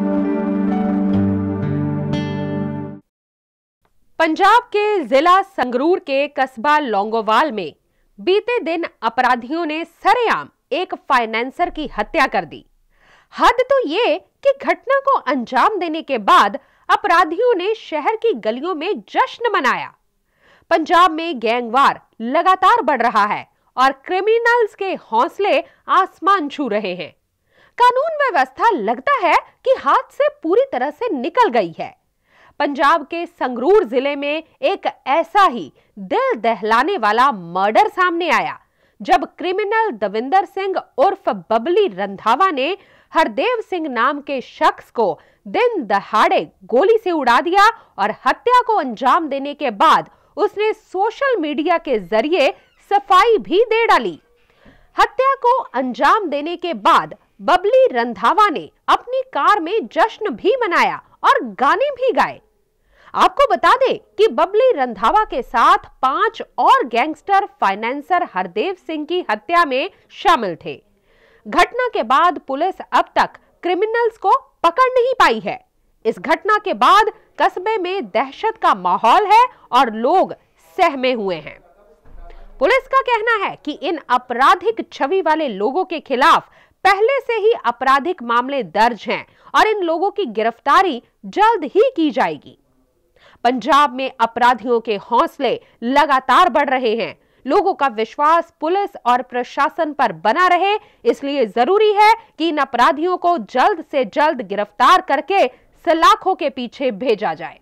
पंजाब के जिला संगरूर के कस्बा लौंगोवाल में बीते दिन अपराधियों ने सरेआम एक फाइनेंसर की हत्या कर दी। हद तो ये कि घटना को अंजाम देने के बाद अपराधियों ने शहर की गलियों में जश्न मनाया। पंजाब में गैंगवार लगातार बढ़ रहा है और क्रिमिनल्स के हौसले आसमान छू रहे हैं। कानून व्यवस्था लगता है कि हाथ से पूरी तरह से निकल गई है। पंजाब के संगरूर जिले में एक ऐसा ही दिल दहलाने वाला मर्डर सामने आया, जब क्रिमिनल दविंदर सिंह उर्फ बबली रंधावा ने हरदेव सिंह नाम के शख्स को दिन दहाड़े गोली से उड़ा दिया और हत्या को अंजाम देने के बाद उसने सोशल मीडिया के जरिए सफाई भी दे डाली। हत्या को अंजाम देने के बाद बबली रंधावा ने अपनी कार में जश्न भी मनाया और गाने भी गाए। आपको बता दें कि बबली रंधावा के साथ 5 और गैंगस्टर फाइनेंसर हरदेव सिंह की हत्या में शामिल थे। घटना के बाद पुलिस अब तक क्रिमिनल्स को पकड़ नहीं पाई है। इस घटना के बाद कस्बे में दहशत का माहौल है और लोग सहमे हुए हैं। पुलिस का कहना है कि इन आपराधिक छवि वाले लोगों के खिलाफ पहले से ही आपराधिक मामले दर्ज हैं और इन लोगों की गिरफ्तारी जल्द ही की जाएगी। पंजाब में अपराधियों के हौसले लगातार बढ़ रहे हैं। लोगों का विश्वास पुलिस और प्रशासन पर बना रहे, इसलिए जरूरी है कि इन अपराधियों को जल्द से जल्द गिरफ्तार करके सलाखों के पीछे भेजा जाए।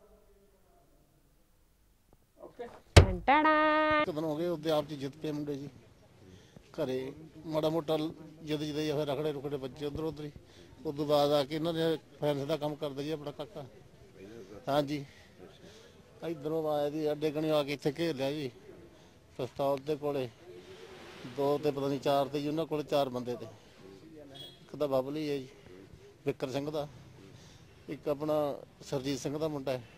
घरे माड़ा मोटा जिद जिद रखड़े रुखड़े बच्चे उधर उधर ही उदू बाद आके इन्होंने फाइनेंस का काम करता जी अपना काका। हाँ जी, इधरों आए जी अड्डे कनी आके इतने घेर लिया जी। पिस्तौल के कोले 2 ते पता नहीं 4 थे जी, उन्होंने कोले 4 बंदे थे। एक तो बबली है जी, विकर सिंह का, एक अपना सरजीत सिंह का मुंडा है,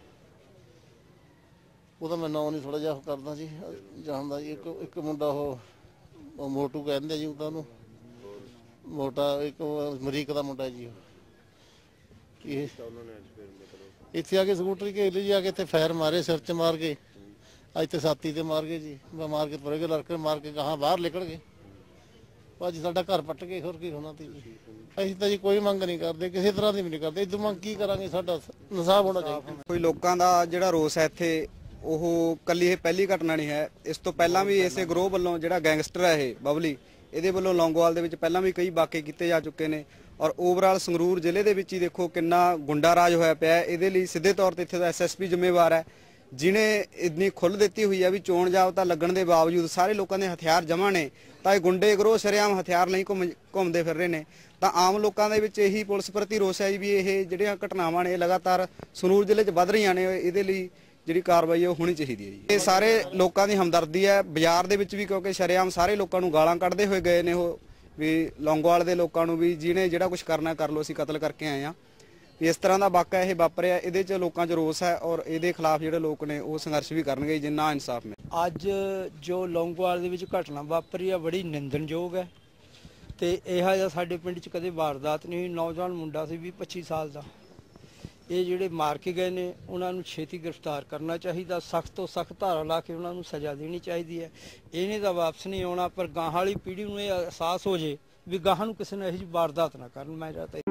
वो मैं नाम नहीं थोड़ा जिहा करदा जी जानदा जी। एक मुंडा वो मोटू कहते जी, तो मोटा एक अमरीक का मुंडा जी। इतने आके स्कूटरी घेर ली जी, आके इतने फैर मारे सिर च मार के, इतने छाती से मार गए जी। मार के तुर गए, लड़के मार के कहाँ बाहर निकल गए। भाजी साडा घर पट के होर की होना सी। असीं तां जी कोई मंग नहीं करते, किसी तरह की भी नहीं करते। इदों मंग की करांगे, साडा इंसाफ होना चाहिए। कोई लोगों का जिहड़ा रोस है इत्थे ਉਹ ਕੱਲੀ ਇਹ ਪਹਿਲੀ ਘਟਨਾ ਨਹੀਂ ਹੈ। ਇਸ ਤੋਂ ਪਹਿਲਾਂ ਵੀ ਇਸੇ ਗਰੋਹ ਵੱਲੋਂ ਜਿਹੜਾ ਗੈਂਗਸਟਰ ਹੈ ਇਹ ਬਬਲੀ, ਇਹਦੇ ਵੱਲੋਂ ਲੌਂਗੋਵਾਲ ਦੇ ਵਿੱਚ ਪਹਿਲਾਂ ਵੀ ਕਈ ਵਾਕੇ ਕੀਤੇ ਜਾ ਚੁੱਕੇ ਨੇ ਔਰ ਓਵਰਆਲ ਸੰਗਰੂਰ ਜ਼ਿਲ੍ਹੇ ਦੇ ਵਿੱਚ ਹੀ ਦੇਖੋ ਕਿੰਨਾ ਗੁੰਡਾ ਰਾਜ ਹੋਇਆ ਪਿਆ। ਇਹਦੇ ਲਈ ਸਿੱਧੇ ਤੌਰ ਤੇ ਇੱਥੇ ਦਾ ਐਸਐਸਪੀ ਜ਼ਿੰਮੇਵਾਰ ਹੈ, ਜਿਨੇ ਇੰਨੀ ਖੁੱਲ੍ਹ ਦਿੱਤੀ ਹੋਈ ਹੈ ਵੀ ਚੋਣ ਜਾਬਤਾ ਲੱਗਣ ਦੇ ਬਾਵਜੂਦ ਸਾਰੇ ਲੋਕਾਂ ਦੇ ਹਥਿਆਰ ਜਮ੍ਹਾਂ ਨੇ, ਤਾਂ ਇਹ ਗੁੰਡੇ ਗਰੋਹ ਸ਼ਰੇਆਮ ਹਥਿਆਰ ਲਈ ਘੁੰਮਦੇ ਫਿਰ ਰਹੇ ਨੇ। ਤਾਂ ਆਮ ਲੋਕਾਂ ਦੇ ਵਿੱਚ ਇਹੀ ਪੁਲਿਸ ਪ੍ਰਤੀ ਰੋਸ ਹੈ ਵੀ ਇਹ ਜਿਹੜੀਆਂ ਘਟਨਾਵਾਂ ਨੇ ਲਗਾਤਾਰ ਸੰਗਰੂਰ ਜ਼ਿਲ੍ਹੇ 'ਚ ਵੱਧ ਰਹੀਆਂ ਨੇ, ਇਹਦੇ ਲਈ ਜਿਹੜੀ ਕਾਰਵਾਈ ਹੈ ਉਹ ਹੋਣੀ ਚਾਹੀਦੀ ਹੈ ਜੀ। ਇਹ ਸਾਰੇ ਲੋਕਾਂ ਦੀ ਹਮਦਰਦੀ ਹੈ। ਬਾਜ਼ਾਰ ਦੇ ਵਿੱਚ ਵੀ ਕਿਉਂਕਿ ਸ਼ਰੇਆਮ ਸਾਰੇ ਲੋਕਾਂ ਨੂੰ ਗਾਲਾਂ ਕੱਢਦੇ ਹੋਏ ਗਏ ਨੇ ਉਹ ਵੀ ਲੌਂਗੋਵਾਲ ਦੇ ਲੋਕਾਂ ਨੂੰ ਵੀ ਜਿਹਨੇ ਜਿਹੜਾ ਕੁਝ ਕਰਨਾ ਕਰ ਲਓ, ਅਸੀਂ ਕਤਲ ਕਰਕੇ ਆਏ ਹਾਂ। ਵੀ ਇਸ ਤਰ੍ਹਾਂ ਦਾ ਵਾਕਾ ਇਹ ਵਾਪਰਿਆ, ਇਹਦੇ 'ਚ ਲੋਕਾਂ 'ਚ ਰੋਸ ਹੈ ਔਰ ਇਹਦੇ ਖਿਲਾਫ ਜਿਹੜੇ ਲੋਕ ਨੇ ਉਹ ਸੰਘਰਸ਼ ਵੀ ਕਰਨਗੇ ਜਿੰਨਾ ਇਨਸਾਫ ਮਿਲੇ। ਅੱਜ ਜੋ ਲੌਂਗੋਵਾਲ ਦੇ ਵਿੱਚ ਘਟਨਾ ਵਾਪਰੀ ਆ ਬੜੀ ਨਿੰਦਣਯੋਗ ਹੈ ਤੇ ਇਹੋ ਜਿਹਾ ਸਾਡੇ ਪਿੰਡ 'ਚ ਕਦੇ ਵਾਰਦਾਤ ਨਹੀਂ ਹੋਈ। ਨੌਜਵਾਨ ਮੁੰਡਾ ਸੀ 20-25 ਸਾਲ ਦਾ। ਇਹ ਜਿਹੜੇ ਮਾਰ ਕੇ ਗਏ ਨੇ ਉਹਨਾਂ ਨੂੰ ਛੇਤੀ ਗ੍ਰਿਫਤਾਰ ਕਰਨਾ ਚਾਹੀਦਾ, ਸਖਤ ਤੋਂ ਸਖਤ ਧਾਰਾ ਲਾ ਕੇ ਉਹਨਾਂ ਨੂੰ ਸਜ਼ਾ ਦੇਣੀ ਚਾਹੀਦੀ ਹੈ। ਇਹਨੇ ਤਾਂ ਵਾਪਸ ਨਹੀਂ ਆਉਣਾ, ਪਰ ਗਾਹਾਂ ਵਾਲੀ ਪੀੜ੍ਹੀ ਨੂੰ ਇਹ ਅਹਿਸਾਸ ਹੋ ਜੇ ਵੀ ਗਾਹਾਂ ਨੂੰ ਕਿਸੇ ਨੇ ਇਹੋ ਜਿਹੀ ਵਾਰਦਾਤ ਨਾ ਕਰਨ। ਮੈਂ